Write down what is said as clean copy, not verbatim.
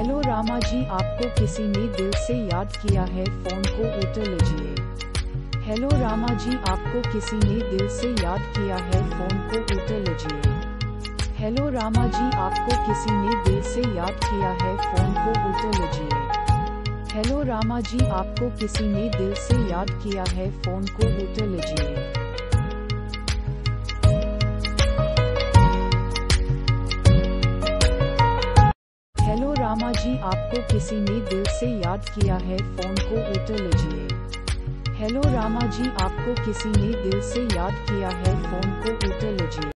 Hello Rama जी, आपको किसी ने दिल से याद किया है, फोन को उठा लीजिए। हेलो रामा जी, आपको किसी ने दिल से याद किया है, फोन को उठा लीजिए। हेलो रामा जी, आपको किसी ने दिल से याद किया है, फोन को उठा लीजिए। हेलो रामा जी, आपको किसी ने दिल से याद किया है, फोन को उठा लीजिए। हेलो रामा जी, आपको किसी ने दिल से याद किया है, फोन को उठा लीजिए। हेलो रामा जी, आपको किसी ने दिल से याद किया है, फोन को उठा लीजिए।